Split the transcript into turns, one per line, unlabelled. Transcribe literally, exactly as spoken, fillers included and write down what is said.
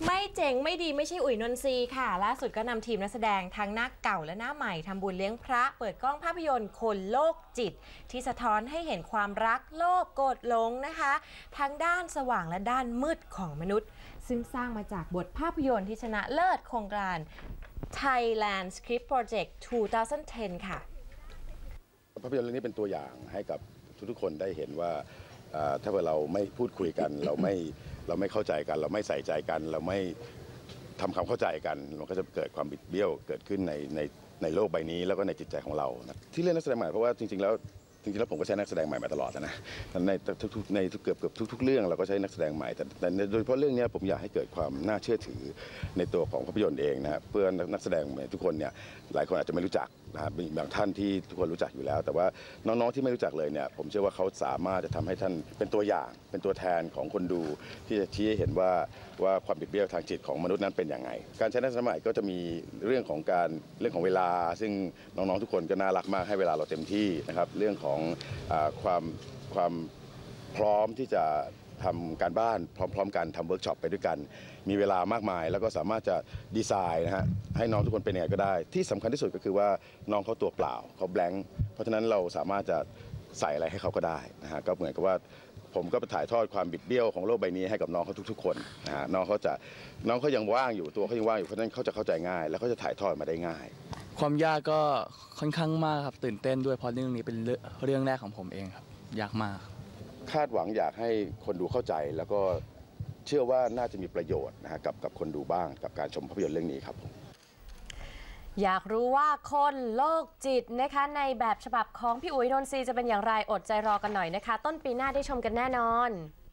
ไม่เจ๋งไม่ดีไม่ใช่อุ๋ยนนทรีย์ค่ะล่าสุดก็นำทีมนักแสดงทั้งหน้าเก่าและหน้าใหม่ทำบุญเลี้ยงพระเปิดกล้องภาพยนตร์คนโลกจิตที่สะท้อนให้เห็นความรักโลภโกรธหลงนะคะทั้งด้านสว่างและด้านมืดของมนุษย์ซึ่งสร้างมาจากบทภาพยนตร์ที่ชนะเลิศโครงการ Thailand Script Project สองพันสิบ ค่ะ
ภาพยนตร์เรื่องนี้เป็นตัวอย่างให้กับทุกๆคนได้เห็นว่าถ้าเราไม่พูดคุยกันเราไม่เราไม่เข้าใจกันเราไม่ใส่ใจกันเราไม่ทำความเข้าใจกันมันก็จะเกิดความบิดเบี้ยวเกิดขึ้นในในในโลกใบนี้แล้วก็ในจิตใจของเรานะที่เล่นนักแสดงใหม่เพราะว่าจริงๆแล้วจริงๆแล้วผมก็ใช้นักแสดงใหม่มาตลอดนะในทุกๆในเกือบเกือบทุกๆเรื่องเราก็ใช้นักแสดงใหม่แต่แต่โดยเฉพาะเรื่องนี้ผมอยากให้เกิดความน่าเชื่อถือในตัวของภาพยนตร์เองนะเพื่อนักแสดงใหม่ทุกคนเนี่ยหลายคนอาจจะไม่รู้จักนะครับมีบางท่านที่ทุกคนรู้จักอยู่แล้วแต่ว่าน้องๆที่ไม่รู้จักเลยเนี่ยผมเชื่อว่าเขาสามารถจะทำให้ท่านเป็นตัวอย่างเป็นตัวแทนของคนดูที่จะชี้ให้เห็นว่าว่าความบิดเบี้ยวทางจิตของมนุษย์นั้นเป็นอย่างไรการใช้นักแสดงใหม่ก็จะมีเรื่องของการเรื่องของเวลาซึ่งน้องๆทุกคนก็น่ารักมากให้เวลาเราเต็มที่นะครับเรื่องของความความพร้อมที่จะทำการบ้านพร้อมๆกันทำเวิร์กช็อปไปด้วยกันมีเวลามากมายแล้วก็สามารถจะดีไซน์นะฮะให้น้องทุกคนเป็นยังไงก็ได้ที่สำคัญที่สุดก็คือว่าน้องเขาตัวเปล่าเขาแบงค์เพราะฉะนั้นเราสามารถจะใส่อะไรให้เขาก็ได้นะฮะก็เหมือนกับว่าผมก็ไปถ่ายทอดความบิดเบี้ยวของโลกใบนี้ให้กับน้องเขาทุกๆคนนะฮะน้องเขาจะน้องเขายังว่างอยู่ตัวเขายังว่างอยู่เพราะฉะนั้นเขาจะเข้าใจง่ายแล้วเขาจะถ่ายทอดมาได้ง่าย
ความยากก็ค่อนข้างมากครับตื่นเต้นด้วยเพราะเรื่องนี้เป็นเรื่องแรกของผมเองครับยากมาก
คาดหวังอยากให้คนดูเข้าใจแล้วก็เชื่อว่าน่าจะมีประโยชน์นะฮะกับกับคนดูบ้างกับการชมภาพยนตร์เรื่องนี้ครับผม
อยากรู้ว่าคนโรคจิตนะคะในแบบฉบับของพี่อุ๋ยนนทรีย์จะเป็นอย่างไรอดใจรอกันหน่อยนะคะต้นปีหน้าได้ชมกันแน่นอน